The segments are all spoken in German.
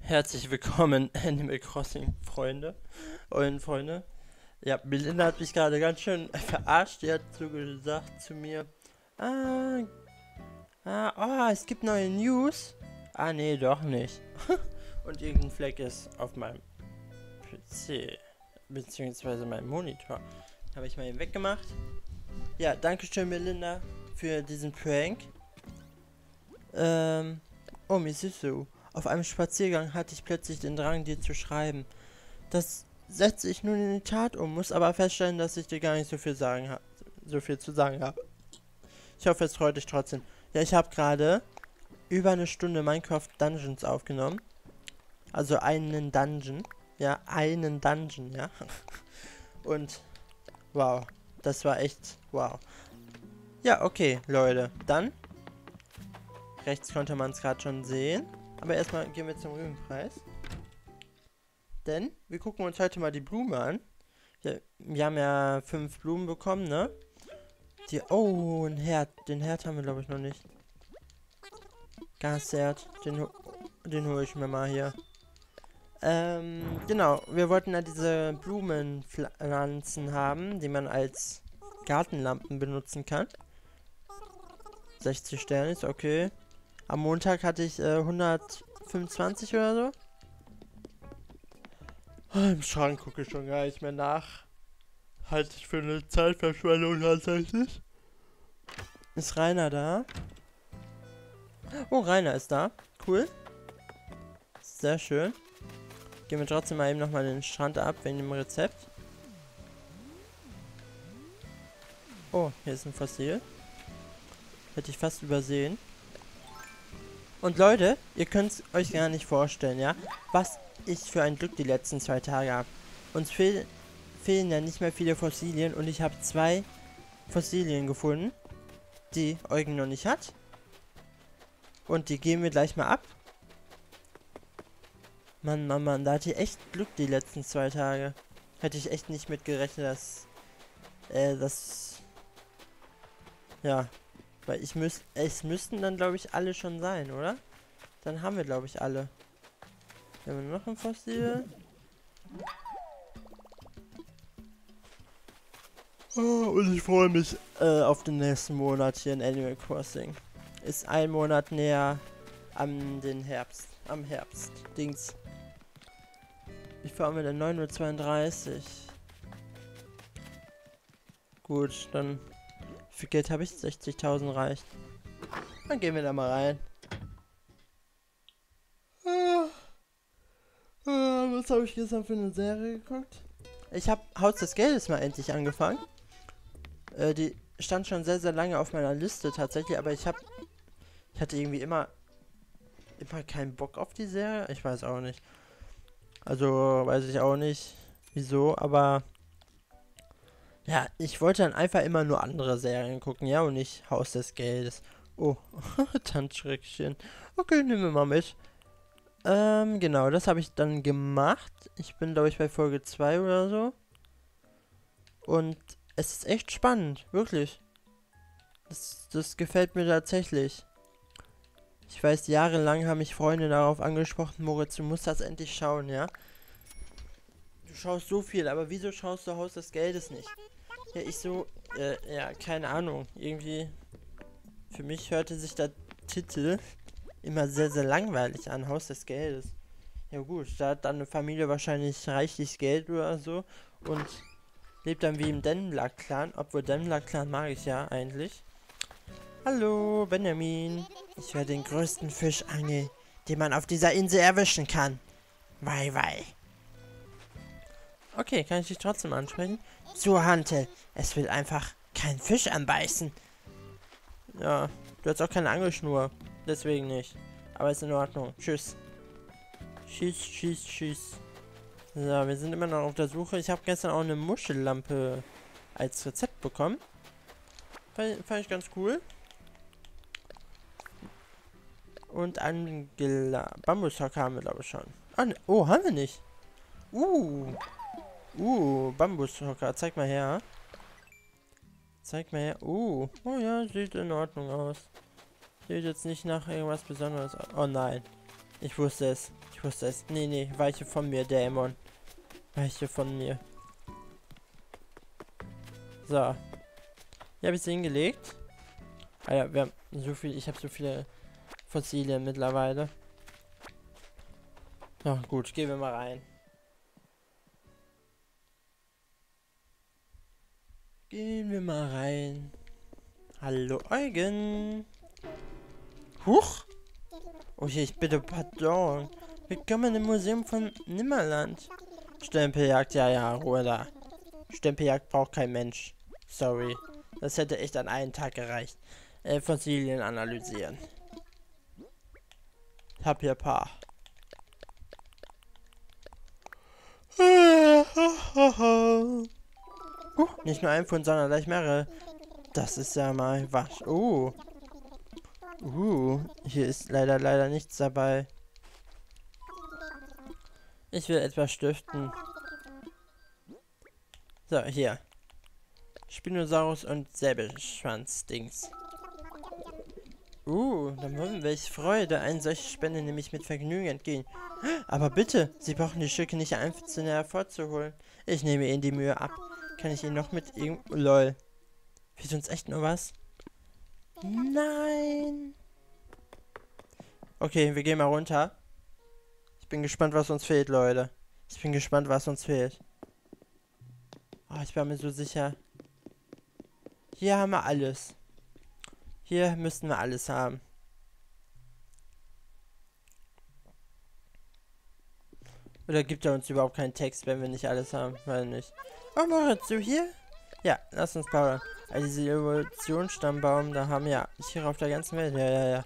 Herzlich willkommen, Animal Crossing Freunde und Freunde. Ja, Melinda hat mich gerade ganz schön verarscht. Die hat so gesagt zu mir, ah, es gibt neue News. Ah, nee, doch nicht. Und irgendein Fleck ist auf meinem PC, beziehungsweise meinem Monitor. Habe ich mal eben weggemacht. Ja, danke schön, Melinda, für diesen Prank. Oh, Misisu. Auf einem Spaziergang hatte ich plötzlich den Drang, dir zu schreiben. Das setze ich nun in die Tat um, muss aber feststellen, dass ich dir gar nicht so viel zu sagen habe. Ich hoffe, es freut dich trotzdem. Ja, ich habe gerade über eine Stunde Minecraft Dungeons aufgenommen. Also einen Dungeon. Ja, einen Dungeon, ja. Und wow, das war echt wow. Ja, okay, Leute. Dann, rechts konnte man es gerade schon sehen. Aber erstmal gehen wir zum Rübenpreis. Denn wir gucken uns heute mal die Blume an. Wir haben ja 5 Blumen bekommen, ne? Ein Herd. Den Herd haben wir, glaube ich, noch nicht. Gasherd. Den hole ich mir mal hier. Genau. Wir wollten ja diese Blumenpflanzen haben, die man als Gartenlampen benutzen kann. 60 Sterne ist okay. Am Montag hatte ich 125 oder so. Im Schrank gucke ich schon gar nicht mehr nach. Halte ich für eine Zeitverschwendung tatsächlich. Ist Rainer da? Oh, Rainer ist da. Cool. Sehr schön. Gehen wir trotzdem mal eben nochmal den Strand ab wegen dem Rezept. Oh, hier ist ein Fossil. Hätte ich fast übersehen. Und Leute, ihr könnt es euch gar nicht vorstellen, ja? Was ich für ein Glück die letzten 2 Tage habe. Uns fehlen ja nicht mehr viele Fossilien und ich habe 2 Fossilien gefunden, die Eugen noch nicht hat. Und die geben wir gleich mal ab. Mann, da hatte ich echt Glück die letzten 2 Tage. Hätte ich echt nicht mit gerechnet, ja, weil es müssten dann, glaube ich, alle schon sein, oder? Dann haben wir, glaube ich, alle. Haben wir noch ein Fossil? Oh, und ich freue mich auf den nächsten Monat hier in Animal Crossing. Ist ein Monat näher am Herbst. Dings. Wie viel haben wir denn? 9:32 Uhr. Gut, dann. Wie viel Geld habe ich? 60.000 reicht. Dann gehen wir da mal rein. Was habe ich gestern für eine Serie geguckt? Ich habe Haus des Geldes mal endlich angefangen. Die stand schon sehr, sehr lange auf meiner Liste tatsächlich, aber ich hatte irgendwie immer keinen Bock auf die Serie. Ich weiß auch nicht. Also weiß ich auch nicht, wieso, aber ja, ich wollte dann einfach immer nur andere Serien gucken, ja, und nicht Haus des Geldes. Oh, Tanzschreckchen. Okay, nehmen wir mal mit. Genau, das habe ich dann gemacht. Ich bin, glaube ich, bei Folge 2 oder so. Und es ist echt spannend, wirklich. Das gefällt mir tatsächlich. Ich weiß, jahrelang haben mich Freunde darauf angesprochen, Moritz, du musst das endlich schauen, ja? Du schaust so viel, aber wieso schaust du Haus des Geldes nicht? Ja, ja, keine Ahnung. Irgendwie, für mich hörte sich der Titel immer sehr, sehr langweilig an, Haus des Geldes. Ja gut, da hat dann eine Familie wahrscheinlich reichlich Geld oder so und lebt dann wie im Denblatt-Clan, obwohl Denblatt-Clan mag ich ja eigentlich. Hallo, Benjamin. Ich werde den größten Fisch angeln, den man auf dieser Insel erwischen kann. Wei, wei. Okay, kann ich dich trotzdem ansprechen? Zur Hantel. Es will einfach kein Fisch anbeißen. Ja, du hast auch keine Angelschnur. Deswegen nicht. Aber ist in Ordnung. Tschüss. Tschüss. So, wir sind immer noch auf der Suche. Ich habe gestern auch eine Muschellampe als Rezept bekommen. Fand ich ganz cool. Und einen Bambushocker haben wir, glaube ich, schon. Ah, ne. Oh, haben wir nicht. Bambushocker. Zeig mal her. Oh ja, sieht in Ordnung aus. Sieht jetzt nicht nach irgendwas Besonderes aus. Oh nein. Ich wusste es. Ich wusste es. Nee, nee, weiche von mir, Dämon. Weiche von mir. So. Hier habe ich sie hingelegt. Alter, wir haben so viel, ich habe so viele Fossilien mittlerweile. Na gut, gehen wir mal rein. Gehen wir mal rein. Hallo Eugen. Huch. Oh je, ich bitte pardon. Willkommen im Museum von Nimmerland. Stempeljagd, ja, Ruhe da. Stempeljagd braucht kein Mensch. Sorry. Das hätte echt an einen Tag gereicht. Fossilien analysieren. Ich hab hier ein paar. Nicht nur ein Pfund, sondern gleich mehrere. Das ist ja mal was. Hier ist leider nichts dabei. Ich will etwas stiften. So, hier. Spinosaurus und Säbelschwanz-Dings. Dann wollen welche Freude. Eine solche Spende nehme ich mit Vergnügen entgegen. Aber bitte, Sie brauchen die Stücke nicht einzeln hervorzuholen. Ich nehme Ihnen die Mühe ab. Kann ich Ihnen noch mit irgend... Lol. Fehlt uns echt nur was? Nein. Okay, wir gehen mal runter. Ich bin gespannt, was uns fehlt, Leute. Ich bin gespannt, was uns fehlt. Oh, ich war mir so sicher. Hier haben wir alles. Hier müssten wir alles haben. Oder gibt er uns überhaupt keinen Text, wenn wir nicht alles haben? Weil nicht. Oh, Moritz, du hier? Ja, lass uns plaudern. Also diese Evolutionsstammbaum, da haben ja Tiere auf der ganzen Welt. Ja.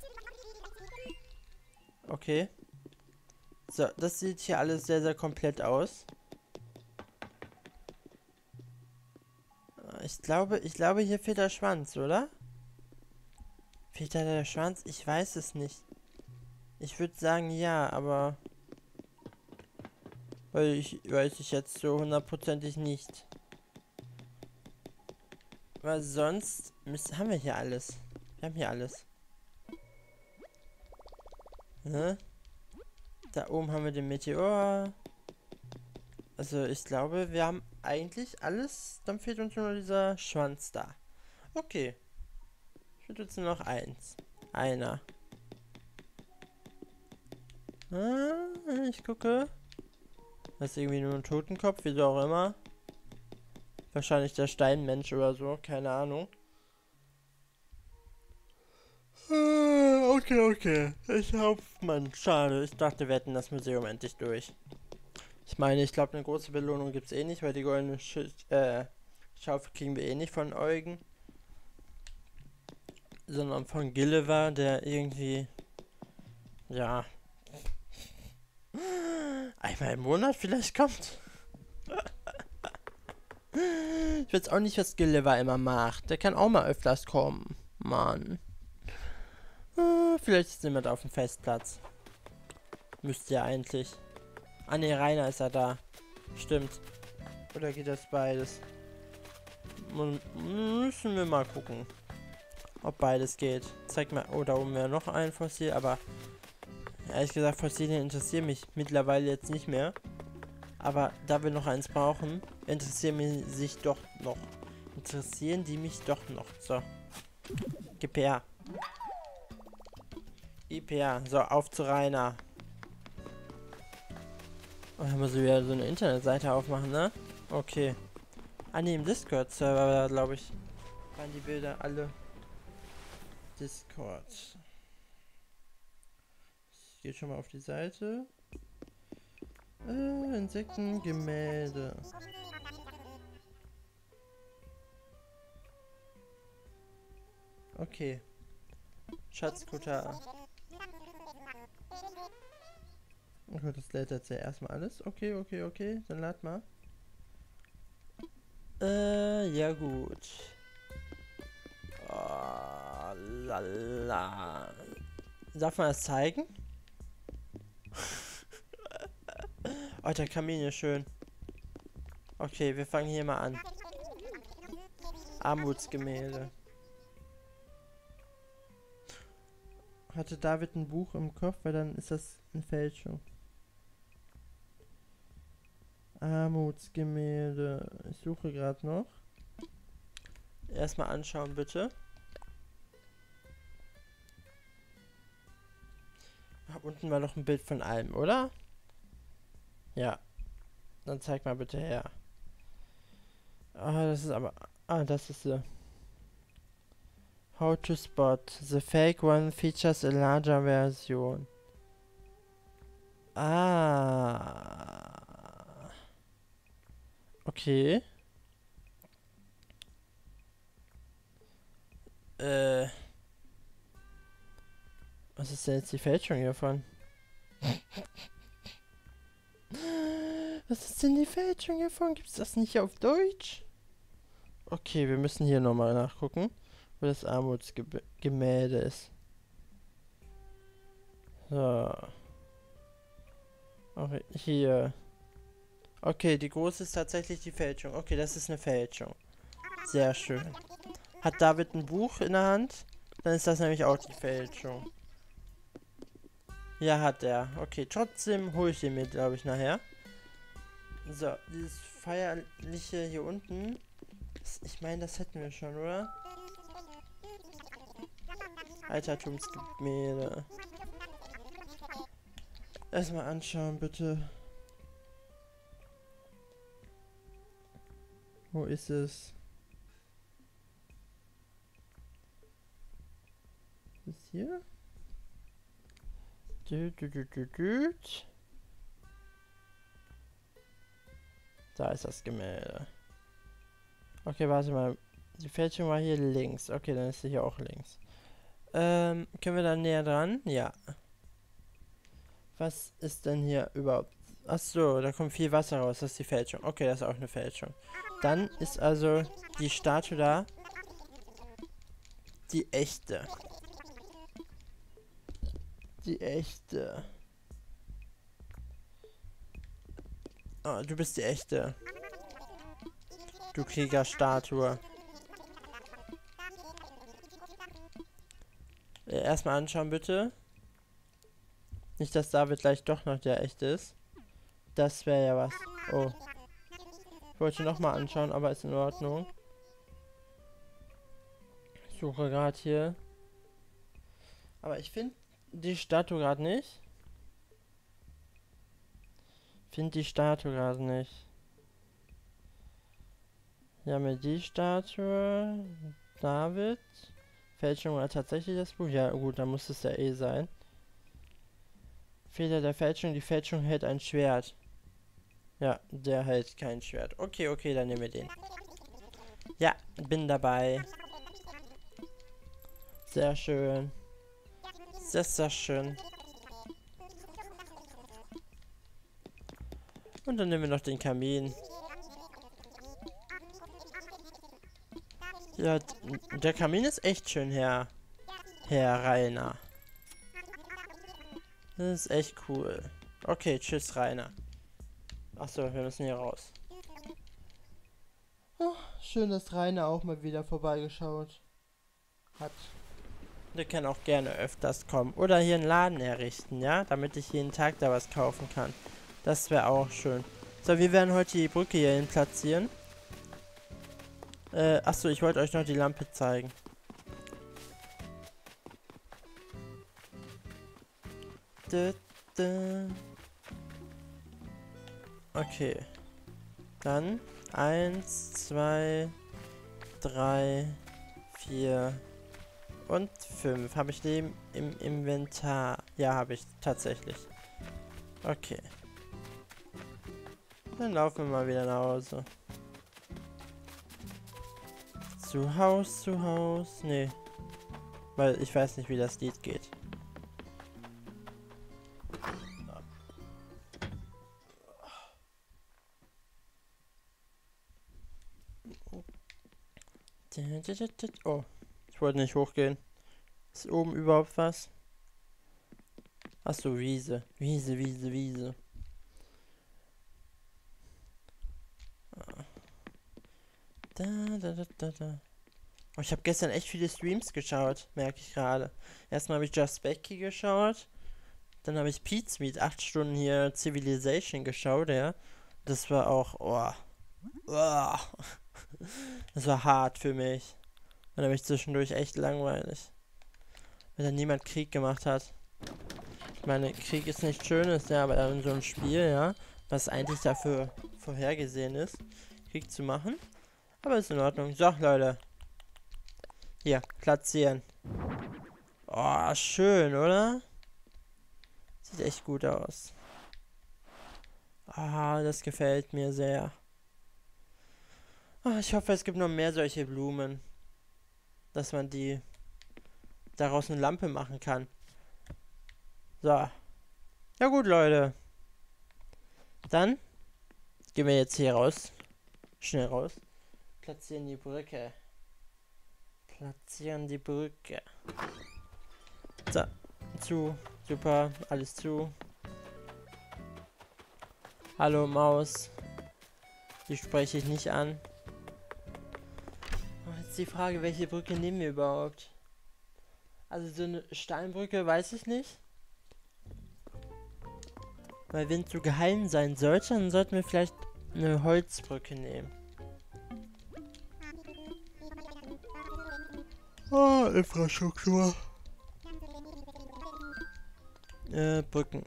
Okay. So, das sieht hier alles sehr komplett aus. Ich glaube, hier fehlt der Schwanz, oder? Fehlt da der Schwanz? Ich weiß es nicht. Ich würde sagen ja, aber... weiß ich jetzt so hundertprozentig nicht. Weil sonst haben wir hier alles. Wir haben hier alles. Ne? Da oben haben wir den Meteor. Also ich glaube, wir haben eigentlich alles. Dann fehlt uns nur dieser Schwanz da. Okay. Fehlt uns nur noch eins. Einer. Ich gucke. Das ist irgendwie nur ein Totenkopf, wieso auch immer. Wahrscheinlich der Steinmensch oder so, keine Ahnung. Okay. Ich hoffe, Mann, schade. Ich dachte, wir hätten das Museum endlich durch. Ich meine, ich glaube, eine große Belohnung gibt es eh nicht, weil die goldene Schaufel kriegen wir eh nicht von Eugen. Sondern von Gilliver, der irgendwie... Ja... einmal im Monat vielleicht kommt. Ich weiß auch nicht, was Gilliver immer macht. Der kann auch mal öfters kommen. Mann. Vielleicht ist jemand auf dem Festplatz. Müsste ja eigentlich. Ah ne, Rainer ist ja da. Stimmt. Oder geht das beides? Müssen wir mal gucken. Ob beides geht. Zeig mal. Oh, da oben wäre noch ein Fossil, aber... Ehrlich gesagt, Fossilien interessieren mich mittlerweile jetzt nicht mehr. Aber da wir noch eins brauchen, interessieren die mich doch noch. So. Gib her. IPA. So, auf zu Rainer. Oh, da muss ich wieder so eine Internetseite aufmachen, ne? Okay. Ah ne, im Discord-Server, glaube ich, waren die Bilder alle. Discord. Ich gehe schon mal auf die Seite. Insekten, Gemälde. Okay. Schatzkutter. Okay, das lädt jetzt ja erstmal alles. Okay. Dann lad mal. Ja gut. Oh, lala. Darf man das zeigen? Oh, der Kamin ist schön. Okay, wir fangen hier mal an. Armutsgemälde. Hatte David ein Buch im Kopf, weil dann ist das eine Fälschung. Armutsgemälde. Ich suche gerade noch. Erstmal anschauen, bitte. Unten war noch ein Bild von allem, oder? Ja. Dann zeig mal bitte her. Das ist aber... das ist the... How to spot. The fake one features a larger version. Okay. Was ist denn jetzt die Fälschung hiervon? Was ist denn die Fälschung hiervon? Gibt's das nicht auf Deutsch? Okay, wir müssen hier nochmal nachgucken, wo das Armutsgemälde ist. So. Okay, hier. Okay, die große ist tatsächlich die Fälschung. Okay, das ist eine Fälschung. Sehr schön. Hat David ein Buch in der Hand? Dann ist das nämlich auch die Fälschung. Ja, hat er. Okay, trotzdem hole ich den mir, glaube ich, nachher. So, dieses feierliche hier unten. Ich meine, das hätten wir schon, oder? Altertumsgemälde. Erstmal anschauen, bitte. Wo ist es? Ist es hier? Da ist das Gemälde. Okay, warte mal. Die Fälschung war hier links. Okay, dann ist sie hier auch links. Können wir da näher dran? Ja. Was ist denn hier überhaupt? Achso, da kommt viel Wasser raus. Das ist die Fälschung. Okay, das ist auch eine Fälschung. Dann ist also die Statue da die echte. Die echte. Oh, du bist die echte. Du Kriegerstatue. Erstmal anschauen, bitte. Nicht, dass David gleich doch noch der echte ist. Das wäre ja was. Oh. Ich wollte nochmal anschauen, aber ist in Ordnung. Ich suche gerade hier. Aber ich finde die Statue gerade nicht. Finde die Statue gerade nicht. Hier haben wir die Statue. David. Fälschung war tatsächlich das Buch. Ja gut, dann muss es ja eh sein. Fehler der Fälschung. Die Fälschung hält ein Schwert. Ja, der hält kein Schwert. Okay, okay, dann nehmen wir den. Ja, bin dabei. Sehr schön. Sehr, sehr schön. Und dann nehmen wir noch den Kamin. Ja, der Kamin ist echt schön, Herr Rainer. Das ist echt cool. Okay, tschüss, Rainer. Achso, wir müssen hier raus. Oh, schön, dass Rainer auch mal wieder vorbeigeschaut hat. Der kann auch gerne öfters kommen. Oder hier einen Laden errichten, ja? Damit ich jeden Tag da was kaufen kann. Das wäre auch schön. So, wir werden heute die Brücke hierhin platzieren. Achso, ich wollte euch noch die Lampe zeigen. Okay. Dann 1, 2, 3, 4 und 5. Habe ich den im Inventar? Ja, habe ich tatsächlich. Okay. Dann laufen wir mal wieder nach Hause. Zu Haus. Nee. Weil ich weiß nicht, wie das Lied geht. Oh, ich wollte nicht hochgehen. Ist oben überhaupt was? Achso, Wiese. Wiese. Da. Oh, ich habe gestern echt viele Streams geschaut, merke ich gerade. Erstmal habe ich Just Becky geschaut. Dann habe ich Pete's Meat 8 Stunden hier Civilization geschaut, ja. Das war auch, oh, das war hart für mich. Und dann habe ich zwischendurch echt langweilig. Weil dann niemand Krieg gemacht hat. Ich meine, Krieg ist nichts Schönes, ja, aber dann so ein Spiel, ja, was eigentlich dafür vorhergesehen ist, Krieg zu machen. Aber ist in Ordnung. So, Leute. Hier, platzieren. Oh, schön, oder? Sieht echt gut aus. Ah, das gefällt mir sehr. Ah, ich hoffe, es gibt noch mehr solche Blumen. Dass man die daraus eine Lampe machen kann. So. Ja gut, Leute. Dann gehen wir jetzt hier raus. Schnell raus. Platzieren die Brücke. Platzieren die Brücke. So. Zu. Super. Alles zu. Hallo Maus. Die spreche ich nicht an. Oh, jetzt die Frage, welche Brücke nehmen wir überhaupt? Also so eine Steinbrücke weiß ich nicht. Weil wenn es so geheim sein sollte, dann sollten wir vielleicht eine Holzbrücke nehmen. Oh, Infrastruktur. Brücken.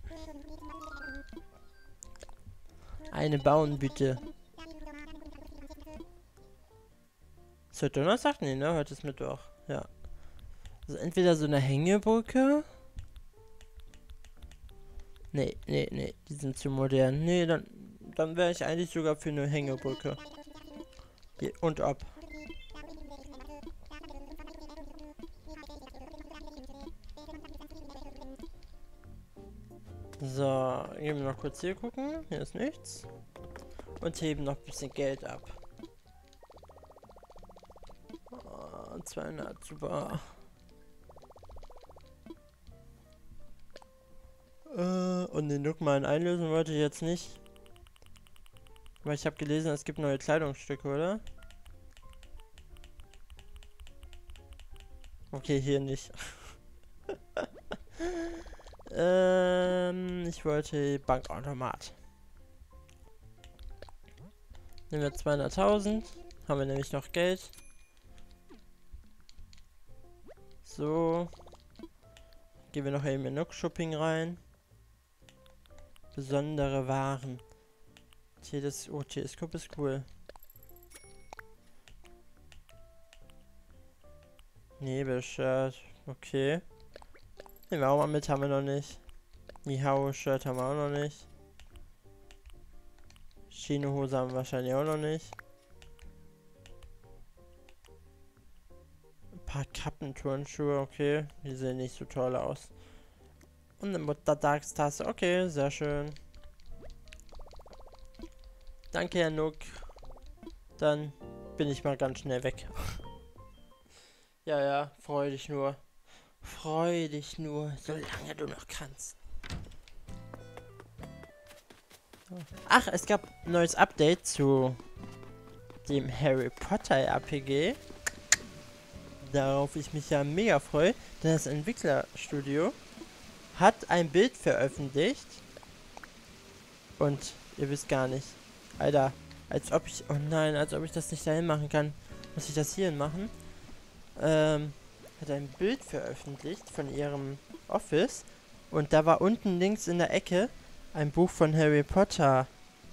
Eine bauen, bitte. Ist heute Donnerstag? Nee, ne? Heute ist Mittwoch. Ja. Also entweder so eine Hängebrücke. Nee. Die sind zu modern. Nee, dann wäre ich eigentlich sogar für eine Hängebrücke. Hier, und ab. So, gehen wir noch kurz hier gucken. Hier ist nichts. Und heben noch ein bisschen Geld ab. Oh, 200, super. Und den Nookmine einlösen wollte ich jetzt nicht. Weil ich habe gelesen, es gibt neue Kleidungsstücke, oder? Okay, hier nicht. Ich wollte Bankautomat. Nehmen wir 200.000. Haben wir nämlich noch Geld. So. Gehen wir noch eben in Nook Shopping rein. Besondere Waren. Teleskop ist cool. Nebelshirt. Okay. Nehmen wir auch mal mit, haben wir noch nicht. Nihao-Shirt haben wir auch noch nicht. Chino-Hose haben wir wahrscheinlich auch noch nicht. Ein paar Kappenturnschuhe, okay. Die sehen nicht so toll aus. Und eine Muttertagstasse, okay, sehr schön. Danke, Herr Nook. Dann bin ich mal ganz schnell weg. Ja, freu dich nur. Freu dich nur, solange du noch kannst. Ach, es gab ein neues Update zu dem Harry Potter RPG. Darauf ich mich ja mega freue, denn das Entwicklerstudio hat ein Bild veröffentlicht. Und ihr wisst gar nicht. Alter, als ob ich... Oh nein, als ob ich das nicht dahin machen kann. Muss ich das hierhin machen? Hat ein Bild veröffentlicht von ihrem Office. Und da war unten links in der Ecke ein Buch von Harry Potter.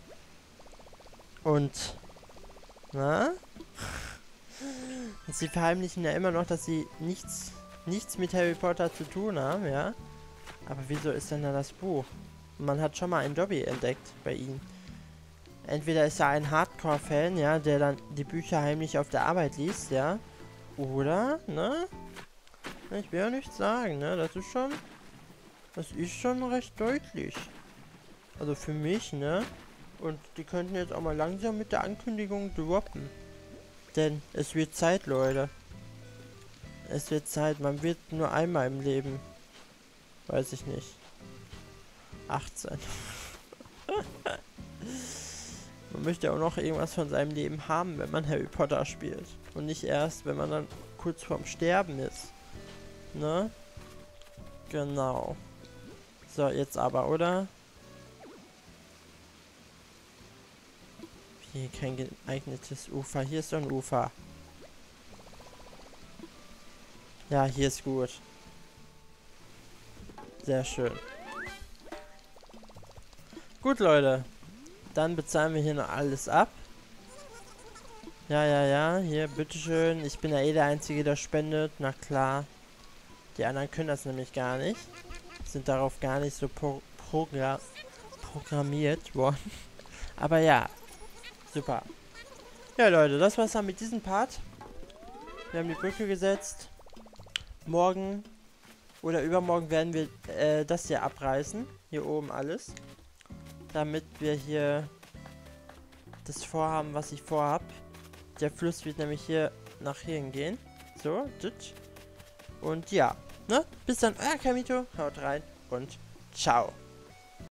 Und... Na? Und sie verheimlichen ja immer noch, dass sie nichts mit Harry Potter zu tun haben, ja? Aber wieso ist denn da das Buch? Man hat schon mal ein Dobby entdeckt bei ihnen. Entweder ist er ein Hardcore-Fan, ja, der dann die Bücher heimlich auf der Arbeit liest, ja? Oder, ne? Ich will ja nichts sagen, ne? Das ist schon recht deutlich. Also für mich, ne? Und die könnten jetzt auch mal langsam mit der Ankündigung droppen. Denn es wird Zeit, Leute. Es wird Zeit. Man wird nur einmal im Leben. Weiß ich nicht. 18. Man möchte auch noch irgendwas von seinem Leben haben, wenn man Harry Potter spielt. Und nicht erst, wenn man dann kurz vorm Sterben ist. Ne? Genau. So, jetzt aber, oder? Hier kein geeignetes Ufer. Hier ist doch ein Ufer. Ja, hier ist gut. Sehr schön. Gut, Leute. Dann bezahlen wir hier noch alles ab. Ja. Hier, bitteschön. Ich bin ja eh der Einzige, der spendet. Na klar. Die anderen können das nämlich gar nicht. Sind darauf gar nicht so programmiert worden. Aber ja. Super. Ja, Leute, das war's dann mit diesem Part. Wir haben die Brücke gesetzt. Morgen oder übermorgen werden wir das hier abreißen. Hier oben alles. Damit wir hier das vorhaben, was ich vorhab. Der Fluss wird nämlich hier nach hier hingehen. So, und ja. Ne? Bis dann, euer Kamito. Haut rein und ciao.